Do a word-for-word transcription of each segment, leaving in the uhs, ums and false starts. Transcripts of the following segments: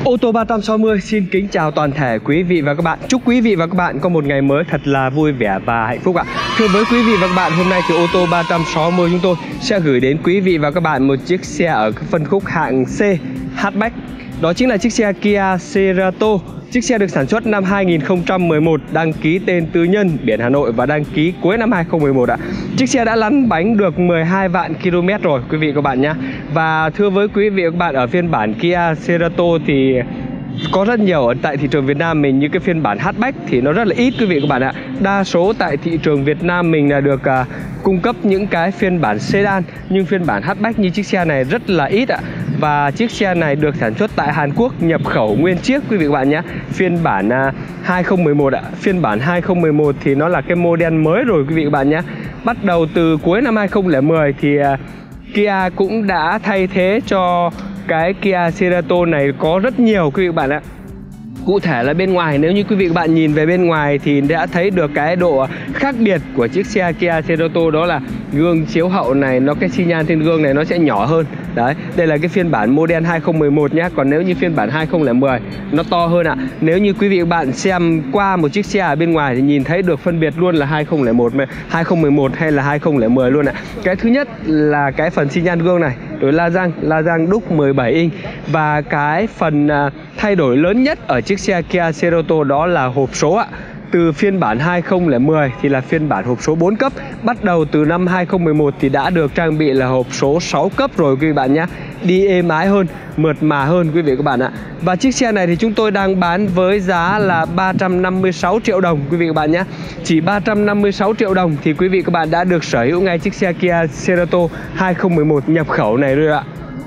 Ô tô ba trăm sáu mươi xin kính chào toàn thể quý vị và các bạn. Chúc quý vị và các bạn có một ngày mới thật là vui vẻ và hạnh phúc ạ. Thưa với quý vị và các bạn, hôm nay thì ô tô ba trăm sáu mươi chúng tôi sẽ gửi đến quý vị và các bạn một chiếc xe ở phân khúc hạng C hatchback. Đó chính là chiếc xe Kia Cerato. Chiếc xe được sản xuất năm hai nghìn không trăm mười một, đăng ký tên tư nhân, biển Hà Nội và đăng ký cuối năm hai nghìn không trăm mười một ạ. Chiếc xe đã lăn bánh được mười hai vạn ki lô mét rồi quý vị và các bạn nhé. Và thưa với quý vị và các bạn, ở phiên bản Kia Cerato thì có rất nhiều ở tại thị trường Việt Nam mình, như cái phiên bản hatchback thì nó rất là ít quý vị và các bạn ạ. Đa số tại thị trường Việt Nam mình là được uh, cung cấp những cái phiên bản sedan, nhưng phiên bản hatchback như chiếc xe này rất là ít ạ. Và chiếc xe này được sản xuất tại Hàn Quốc, nhập khẩu nguyên chiếc quý vị và các bạn nhé. Phiên bản uh, hai nghìn không trăm mười một ạ. Phiên bản hai nghìn không trăm mười một thì nó là cái model mới rồi quý vị và các bạn nhé. Bắt đầu từ cuối năm hai nghìn không trăm lẻ mười thì uh, Kia cũng đã thay thế cho cái Kia Cerato này có rất nhiều quý vị và các bạn ạ. Cụ thể là bên ngoài, nếu như quý vị và các bạn nhìn về bên ngoài thì đã thấy được cái độ khác biệt của chiếc xe Kia Cerato, đó là gương chiếu hậu này, nó cái xi nhan trên gương này nó sẽ nhỏ hơn. Đấy, đây là cái phiên bản model hai nghìn không trăm mười một nhé. Còn nếu như phiên bản hai nghìn không trăm lẻ mười nó to hơn ạ. Nếu như quý vị và các bạn xem qua một chiếc xe ở bên ngoài thì nhìn thấy được phân biệt luôn là hai nghìn không trăm lẻ một, hai nghìn không trăm mười một hay là hai nghìn không trăm lẻ mười luôn ạ. Cái thứ nhất là cái phần xi nhan gương này, rồi la răng, la răng đúc mười bảy inch. Và cái phần uh, thay đổi lớn nhất ở chiếc xe Kia Cerato đó là hộp số ạ. Từ phiên bản hai nghìn không trăm lẻ mười thì là phiên bản hộp số bốn cấp. Bắt đầu từ năm hai nghìn không trăm mười một thì đã được trang bị là hộp số sáu cấp rồi quý vị bạn nhé. Đi êm ái hơn, mượt mà hơn quý vị các bạn ạ. Và chiếc xe này thì chúng tôi đang bán với giá là ba trăm năm mươi sáu triệu đồng quý vị các bạn nhé. Chỉ ba trăm năm mươi sáu triệu đồng thì quý vị các bạn đã được sở hữu ngay chiếc xe Kia Cerato hai nghìn không trăm mười một nhập khẩu này rồi ạ.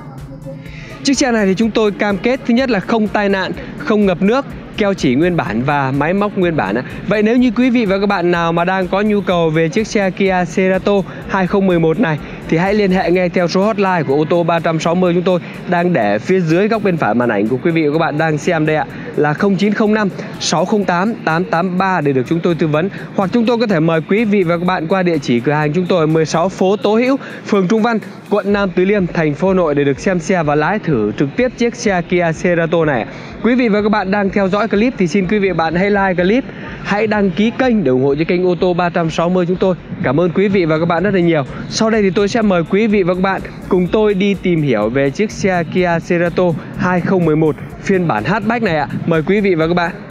Chiếc xe này thì chúng tôi cam kết thứ nhất là không tai nạn, không ngập nước, keo chỉ nguyên bản và máy móc nguyên bản. Vậy nếu như quý vị và các bạn nào mà đang có nhu cầu về chiếc xe Kia Cerato hai nghìn không trăm mười một này thì hãy liên hệ ngay theo số hotline của ô tô ba trăm sáu mươi chúng tôi đang để phía dưới góc bên phải màn ảnh của quý vị và các bạn đang xem đây ạ, là không chín không năm sáu không tám tám tám ba để được chúng tôi tư vấn. Hoặc chúng tôi có thể mời quý vị và các bạn qua địa chỉ cửa hàng chúng tôi ở mười sáu phố Tố Hữu, phường Trung Văn, quận Nam Từ Liêm, thành phố Hà Nội để được xem xe và lái thử trực tiếp chiếc xe Kia Cerato này. Quý vị và các bạn đang theo dõi clip thì xin quý vị và bạn hãy like clip, hãy đăng ký kênh để ủng hộ cho kênh ô tô ba trăm sáu mươi chúng tôi. Cảm ơn quý vị và các bạn rất là nhiều. Sau đây thì tôi sẽ mời quý vị và các bạn cùng tôi đi tìm hiểu về chiếc xe Kia Cerato hai nghìn không trăm mười một phiên bản hatchback này ạ. Mời quý vị và các bạn.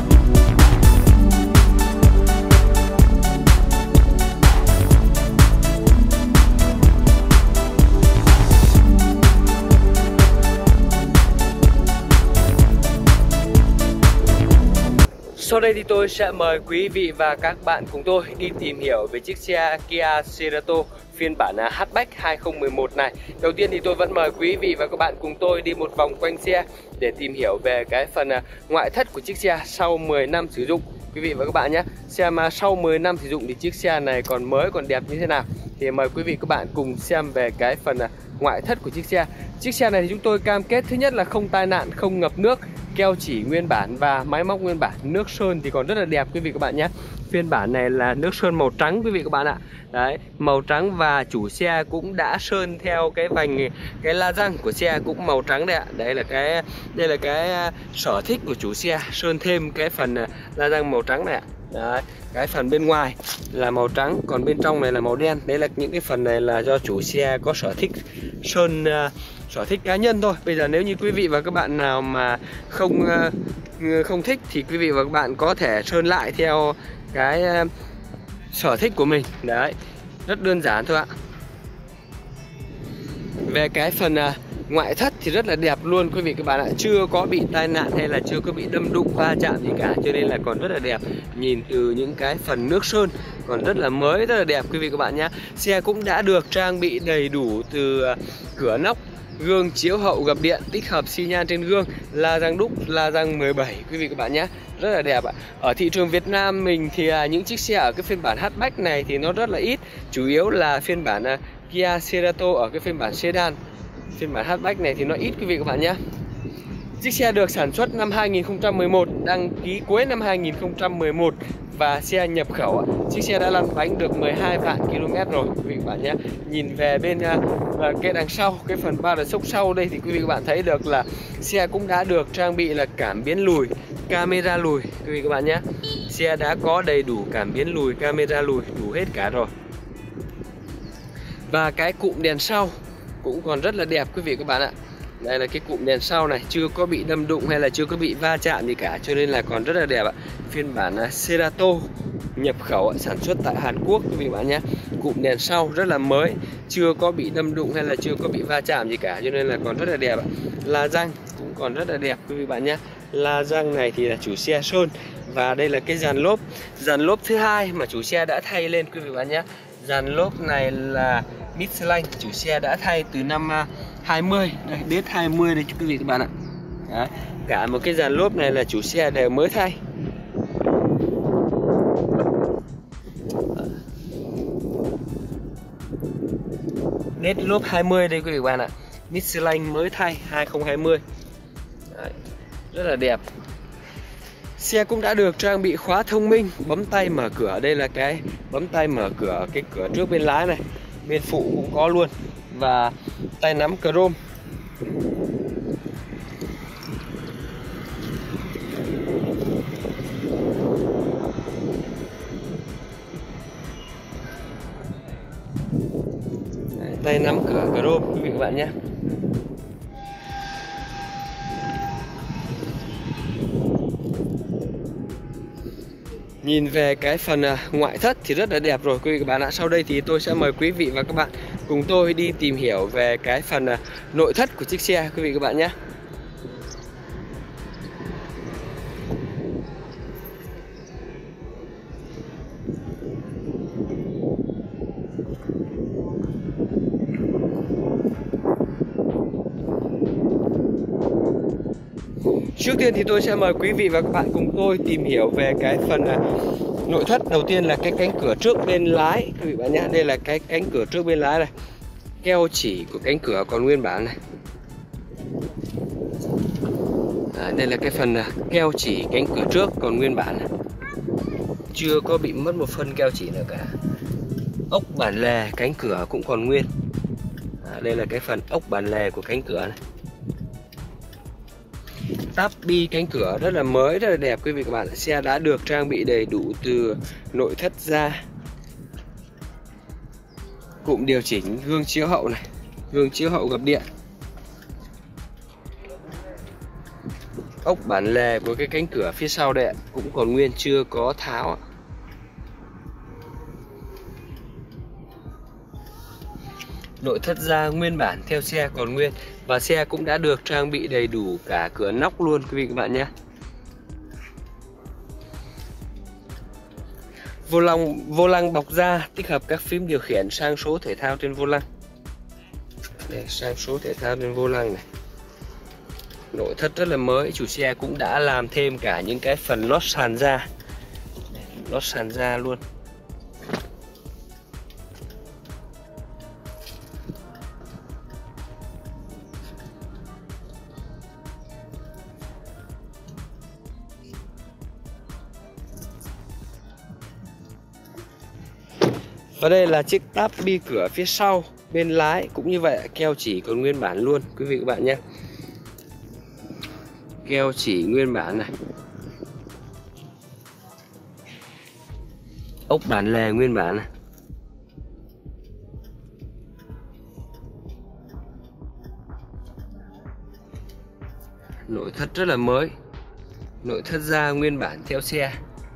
Sau đây thì tôi sẽ mời quý vị và các bạn cùng tôi đi tìm hiểu về chiếc xe Kia Cerato phiên bản hatchback hai nghìn không trăm mười một này. Đầu tiên thì tôi vẫn mời quý vị và các bạn cùng tôi đi một vòng quanh xe để tìm hiểu về cái phần ngoại thất của chiếc xe sau mười năm sử dụng quý vị và các bạn nhé. Xem sau mười năm sử dụng thì chiếc xe này còn mới, còn đẹp như thế nào. Thì mời quý vị các bạn cùng xem về cái phần ngoại thất của chiếc xe. Chiếc xe này thì chúng tôi cam kết thứ nhất là không tai nạn, không ngập nước, keo chỉ nguyên bản và máy móc nguyên bản. Nước sơn thì còn rất là đẹp quý vị các bạn nhé. Phiên bản này là nước sơn màu trắng quý vị các bạn ạ. Đấy, màu trắng và chủ xe cũng đã sơn theo cái vành, cái la răng của xe cũng màu trắng đây ạ. Đây là cái đây là cái sở thích của chủ xe, sơn thêm cái phần la răng màu trắng này ạ. Đấy, cái phần bên ngoài là màu trắng, còn bên trong này là màu đen. Đấy là những cái phần này là do chủ xe có sở thích sơn, uh, sở thích cá nhân thôi. Bây giờ nếu như quý vị và các bạn nào mà không uh, không thích thì quý vị và các bạn có thể sơn lại theo cái uh, sở thích của mình. Đấy, rất đơn giản thôi ạ. Về cái phần uh, ngoại thất thì rất là đẹp luôn quý vị các bạn ạ. Chưa có bị tai nạn hay là chưa có bị đâm đụng va chạm gì cả, cho nên là còn rất là đẹp. Nhìn từ những cái phần nước sơn còn rất là mới, rất là đẹp quý vị các bạn nhé. Xe cũng đã được trang bị đầy đủ từ cửa nóc, gương chiếu hậu gập điện, tích hợp xi nhan trên gương, la răng đúc, la răng mười bảy quý vị các bạn nhé. Rất là đẹp ạ. Ở thị trường Việt Nam mình thì những chiếc xe ở cái phiên bản hatchback này thì nó rất là ít. Chủ yếu là phiên bản Kia Cerato ở cái phiên bản sedan. Phiên bản hatchback này thì nó ít quý vị các bạn nhé. Chiếc xe được sản xuất năm hai nghìn không trăm mười một, đăng ký cuối năm hai nghìn không trăm mười một và xe nhập khẩu. Chiếc xe đã lăn bánh được mười hai vạn ki lô mét rồi quý vị các bạn nhé. Nhìn về bên uh, cái đằng sau, cái phần ba đợt sốc sau đây thì quý vị các bạn thấy được là xe cũng đã được trang bị là cảm biến lùi, camera lùi quý vị các bạn nhé. Xe đã có đầy đủ cảm biến lùi, camera lùi, đủ hết cả rồi. Và cái cụm đèn sau cũng còn rất là đẹp quý vị các bạn ạ. Đây là cái cụm đèn sau này, chưa có bị đâm đụng hay là chưa có bị va chạm gì cả, cho nên là còn rất là đẹp ạ. Phiên bản Cerato nhập khẩu sản xuất tại Hàn Quốc quý vị bạn nhé. Cụm đèn sau rất là mới, chưa có bị đâm đụng hay là chưa có bị va chạm gì cả, cho nên là còn rất là đẹp ạ. La răng cũng còn rất là đẹp quý vị bạn nhé. La răng này thì là chủ xe sơn. Và đây là cái dàn lốp, dàn lốp thứ hai mà chủ xe đã thay lên quý vị bạn nhé. Dàn lốp này là Michelin, chủ xe đã thay từ năm hai mươi, đây, đết hai mươi đây quý vị các bạn ạ. Đấy, cả một cái dàn lốp này là chủ xe đều mới thay. Đết lốp hai mươi đây quý vị các bạn ạ. Michelin mới thay hai không hai không. Đấy, rất là đẹp. Xe cũng đã được trang bị khóa thông minh, bấm tay mở cửa. Đây là cái bấm tay mở cửa cái cửa trước bên lái này, bên phụ cũng có luôn. Và tay nắm chrome. Đấy, tay nắm cửa chrome quý vị các bạn nhé. Nhìn về cái phần ngoại thất thì rất là đẹp rồi quý vị các bạn ạ. Sau đây thì tôi sẽ mời quý vị và các bạn cùng tôi đi tìm hiểu về cái phần nội thất của chiếc xe quý vị các bạn nhé. Trước tiên thì tôi sẽ mời quý vị và các bạn cùng tôi tìm hiểu về cái phần nội thất. Đầu tiên là cái cánh cửa trước bên lái quý vị bạn nhé. Đây là cái cánh cửa trước bên lái này. Keo chỉ của cánh cửa còn nguyên bản này. À, đây là cái phần keo chỉ cánh cửa trước còn nguyên bản này. Chưa có bị mất một phân keo chỉ nào cả. Ốc bản lề cánh cửa cũng còn nguyên. À, đây là cái phần ốc bản lề của cánh cửa này. Táp bi cánh cửa rất là mới, rất là đẹp quý vị các bạn. Xe đã được trang bị đầy đủ từ nội thất ra. Cụm điều chỉnh gương chiếu hậu này, gương chiếu hậu gập điện. Ốc bản lề của cái cánh cửa phía sau đây cũng còn nguyên, chưa có tháo. Nội thất da nguyên bản theo xe còn nguyên. Và xe cũng đã được trang bị đầy đủ cả cửa nóc luôn quý vị các bạn nhé. Vô lăng, vô lăng bọc da tích hợp các phím điều khiển sang số thể thao trên vô lăng. Đây, sang số thể thao trên vô lăng này. Nội thất rất là mới, chủ xe cũng đã làm thêm cả những cái phần lót sàn da. Lót sàn da luôn. Và đây là chiếc táp bi cửa phía sau bên lái cũng như vậy, keo chỉ còn nguyên bản luôn quý vị các bạn nhé. Keo chỉ nguyên bản này. Ốc bản lề nguyên bản này. Nội thất rất là mới. Nội thất da nguyên bản theo xe.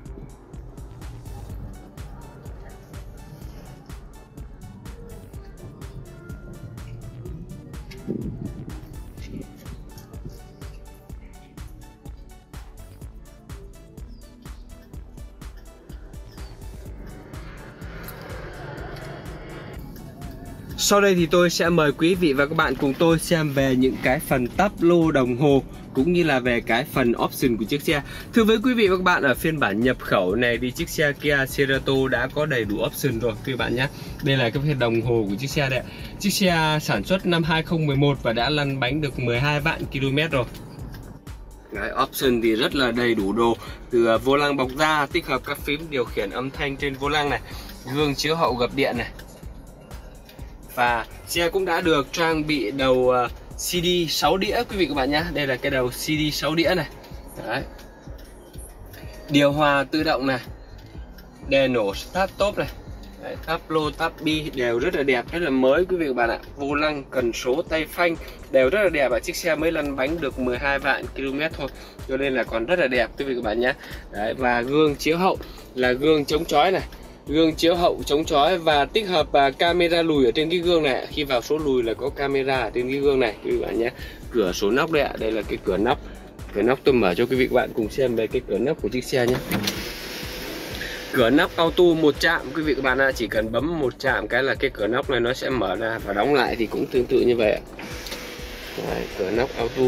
Sau đây thì tôi sẽ mời quý vị và các bạn cùng tôi xem về những cái phần táp lô đồng hồ cũng như là về cái phần option của chiếc xe. Thưa với quý vị và các bạn, ở phiên bản nhập khẩu này thì chiếc xe Kia Cerato đã có đầy đủ option rồi quý bạn nhé. Đây là cái phần đồng hồ của chiếc xe đây. Chiếc xe sản xuất năm hai không một một và đã lăn bánh được mười hai vạn ki lô mét rồi. Đấy, option thì rất là đầy đủ đồ, từ vô lăng bọc da, tích hợp các phím điều khiển âm thanh trên vô lăng này, gương chiếu hậu gập điện này. Và xe cũng đã được trang bị đầu xê đê sáu đĩa quý vị các bạn nhé. Đây là cái đầu xê đê sáu đĩa này. Đấy. Điều hòa tự động này, đèn nổ start top này. Đấy, táp lô, táp bi đều rất là đẹp, rất là mới quý vị các bạn ạ. Vô lăng, cần số, tay phanh đều rất là đẹp ạ. Chiếc xe mới lăn bánh được mười hai vạn ki lô mét thôi, cho nên là còn rất là đẹp quý vị các bạn nhé. Đấy, và gương chiếu hậu là gương chống chói này, gương chiếu hậu chống chói và tích hợp uh, camera lùi ở trên cái gương này. Khi vào số lùi là có camera ở trên cái gương này quý vị các bạn nhé. Cửa số nóc đây ạ, đây là cái cửa nóc. Cửa nóc tôi mở cho quý vị các bạn cùng xem về cái cửa nóc của chiếc xe nhé. Cửa nóc auto một chạm quý vị các bạn ạ, chỉ cần bấm một chạm cái là cái cửa nóc này nó sẽ mở ra, và đóng lại thì cũng tương tự như vậy ạ. Đấy, cửa nóc auto.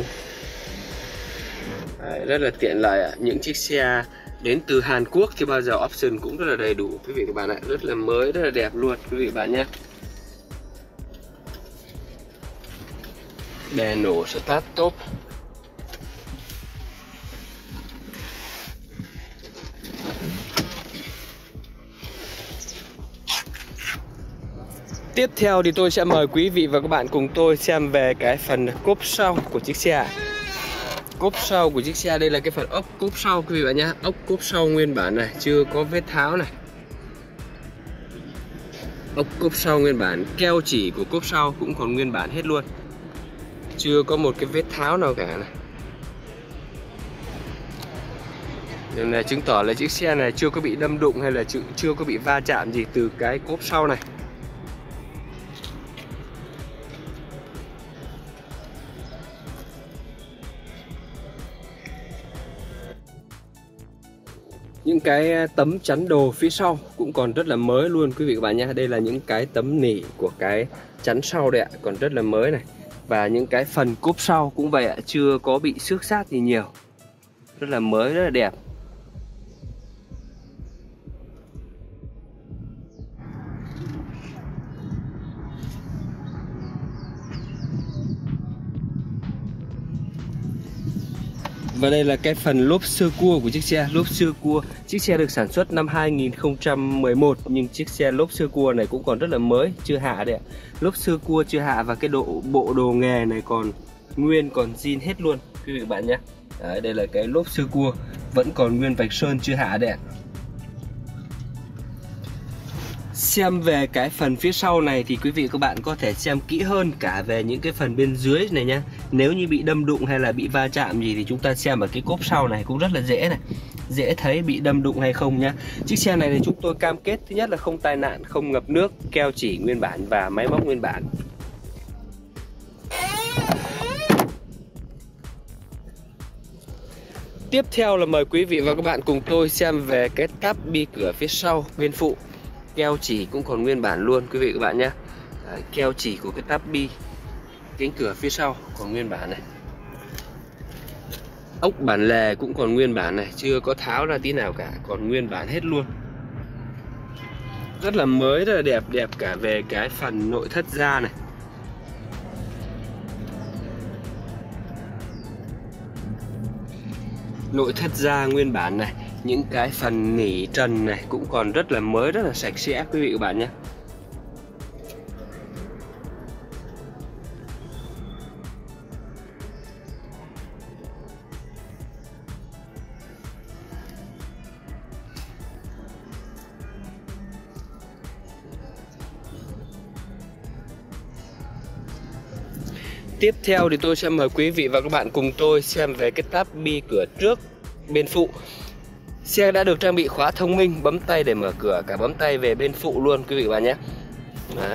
Đấy, rất là tiện lợi ạ. Những chiếc xe đến từ Hàn Quốc thì bao giờ option cũng rất là đầy đủ quý vị các bạn ạ, rất là mới, rất là đẹp luôn quý vị các bạn nhé. Đèn nổ start top. Tiếp theo thì tôi sẽ mời quý vị và các bạn cùng tôi xem về cái phần cốp sau của chiếc xe. Cốp sau của chiếc xe, đây là cái phần ốc cốp sau quý vị bạn nhé. Ốc cốp sau nguyên bản này, chưa có vết tháo này. Ốc cốp sau nguyên bản, keo chỉ của cốp sau cũng còn nguyên bản hết luôn, chưa có một cái vết tháo nào cả này. Điều này chứng tỏ là chiếc xe này chưa có bị đâm đụng hay là chưa có bị va chạm gì từ cái cốp sau này. Những cái tấm chắn đồ phía sau cũng còn rất là mới luôn quý vị các bạn nhé. Đây là những cái tấm nỉ của cái chắn sau đây ạ, còn rất là mới này. Và những cái phần cốp sau cũng vậy ạ, chưa có bị xước xát gì nhiều, rất là mới, rất là đẹp. Và đây là cái phần lốp sơ cua của chiếc xe. Lốp sơ cua, chiếc xe được sản xuất năm hai nghìn không trăm mười một, nhưng chiếc xe lốp sơ cua này cũng còn rất là mới, chưa hạ đấy ạ. Lốp sơ cua chưa hạ và cái độ bộ đồ nghề này còn nguyên, còn zin hết luôn quý vị bạn nhé. Đấy, đây là cái lốp sơ cua vẫn còn nguyên vạch sơn, chưa hạ đấy ạ. Xem về cái phần phía sau này thì quý vị các bạn có thể xem kỹ hơn cả về những cái phần bên dưới này nhá. Nếu như bị đâm đụng hay là bị va chạm gì thì chúng ta xem ở cái cốp sau này cũng rất là dễ này, dễ thấy bị đâm đụng hay không nhá. Chiếc xe này thì chúng tôi cam kết thứ nhất là không tai nạn, không ngập nước, keo chỉ nguyên bản và máy móc nguyên bản. Tiếp theo là mời quý vị và các bạn cùng tôi xem về cái táp bi cửa phía sau bên phụ. Keo chỉ cũng còn nguyên bản luôn quý vị các bạn nhé. Đấy, keo chỉ của cái táp bi cánh cửa phía sau còn nguyên bản này. Ốc bản lề cũng còn nguyên bản này, chưa có tháo ra tí nào cả, còn nguyên bản hết luôn. Rất là mới, rất là đẹp, đẹp cả về cái phần nội thất da này. Nội thất da nguyên bản này, những cái phần nỉ trần này cũng còn rất là mới, rất là sạch sẽ quý vị các bạn nhé. Tiếp theo thì tôi sẽ mời quý vị và các bạn cùng tôi xem về cái táp bi cửa trước bên phụ. Xe đã được trang bị khóa thông minh, bấm tay để mở cửa, cả bấm tay về bên phụ luôn quý vị và các bạn nhé. Đấy.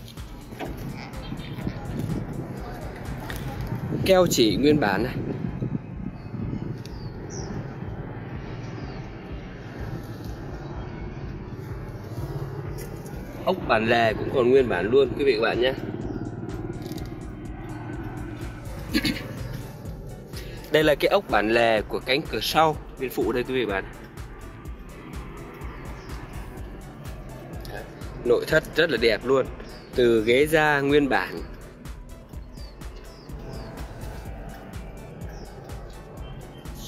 Keo chỉ nguyên bản này. Ốc bản lề cũng còn nguyên bản luôn quý vị và các bạn nhé. Đây là cái ốc bản lề của cánh cửa sau bên phụ đây quý vị bạn. Nội thất rất là đẹp luôn, từ ghế da nguyên bản.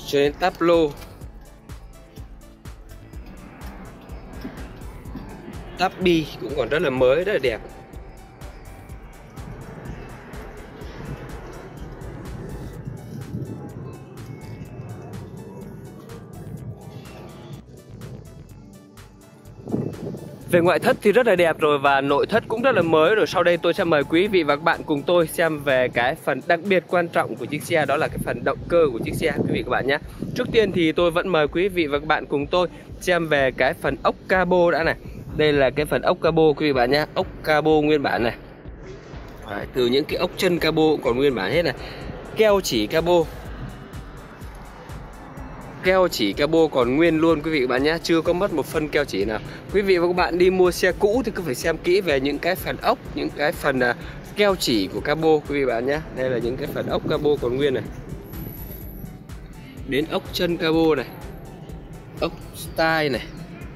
cho đến táp lô, táp bi cũng còn rất là mới, rất là đẹp. Về ngoại thất thì rất là đẹp rồi và nội thất cũng rất là mới rồi. Sau đây tôi sẽ mời quý vị và các bạn cùng tôi xem về cái phần đặc biệt quan trọng của chiếc xe, đó là cái phần động cơ của chiếc xe quý vị và các bạn nhé. Trước tiên thì tôi vẫn mời quý vị và các bạn cùng tôi xem về cái phần ốc cabo đã này. Đây là cái phần ốc cabo quý vị và các bạn nhé, ốc cabo nguyên bản này. Đấy, từ những cái ốc chân cabo cũng còn nguyên bản hết này. Keo chỉ cabo, keo chỉ cabo còn nguyên luôn quý vị và các bạn nhé, chưa có mất một phân keo chỉ nào. Quý vị và các bạn đi mua xe cũ thì cứ phải xem kỹ về những cái phần ốc, những cái phần uh, keo chỉ của cabo quý vị và các bạn nhé. Đây là những cái phần ốc cabo còn nguyên này. Đến ốc chân cabo này, ốc style này.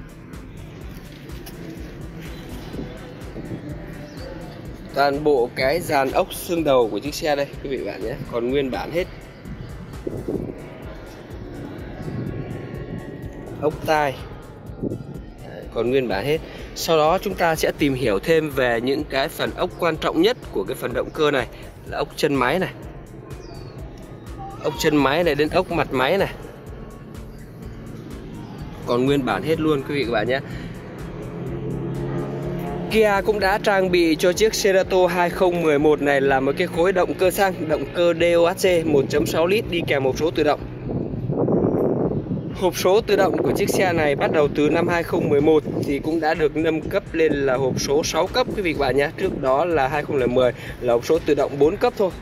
Toàn bộ cái dàn ốc xương đầu của chiếc xe đây quý vị và các bạn nhé, còn nguyên bản hết. Ốc tai còn nguyên bản hết. Sau đó chúng ta sẽ tìm hiểu thêm về những cái phần ốc quan trọng nhất của cái phần động cơ này, là ốc chân máy này, ốc chân máy này đến ốc mặt máy này, còn nguyên bản hết luôn quý vị các bạn nhé. Kia cũng đã trang bị cho chiếc Cerato hai không một một này là một cái khối động cơ xăng, động cơ đê ô hát xê một chấm sáu lít đi kèm hộp số tự động. Hộp số tự động của chiếc xe này bắt đầu từ năm hai không một một thì cũng đã được nâng cấp lên là hộp số sáu cấp quý vị các bạn nhé. Trước đó là hai không một không là hộp số tự động bốn cấp thôi.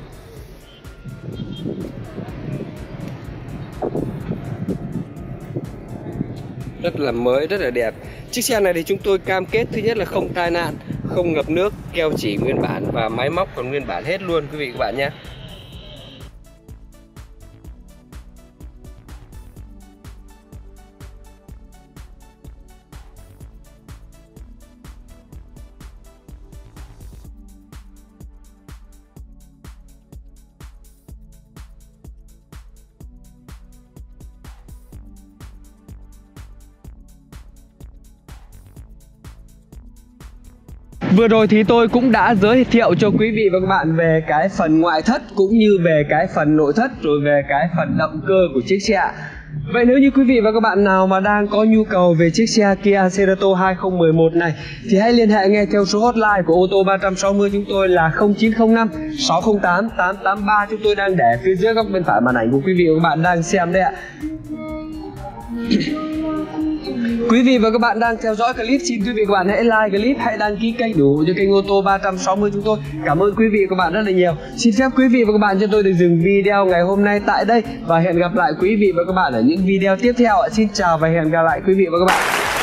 Rất là mới, rất là đẹp. Chiếc xe này thì chúng tôi cam kết thứ nhất là không tai nạn, không ngập nước, keo chỉ nguyên bản và máy móc còn nguyên bản hết luôn quý vị các bạn nhé. Vừa rồi thì tôi cũng đã giới thiệu cho quý vị và các bạn về cái phần ngoại thất cũng như về cái phần nội thất, rồi về cái phần động cơ của chiếc xe. Vậy nếu như quý vị và các bạn nào mà đang có nhu cầu về chiếc xe Kia Cerato hai không một một này thì hãy liên hệ ngay theo số hotline của ô tô ba trăm sáu mươi chúng tôi là không chín không năm sáu không tám tám tám ba, chúng tôi đang để phía dưới góc bên phải màn ảnh của quý vị và các bạn đang xem đây ạ. Quý vị và các bạn đang theo dõi clip, xin quý vị và các bạn hãy like clip, hãy đăng ký kênh ủng hộ cho kênh ô tô ba trăm sáu mươi chúng tôi. Cảm ơn quý vị và các bạn rất là nhiều. Xin phép quý vị và các bạn cho tôi được dừng video ngày hôm nay tại đây và hẹn gặp lại quý vị và các bạn ở những video tiếp theo. Xin chào và hẹn gặp lại quý vị và các bạn.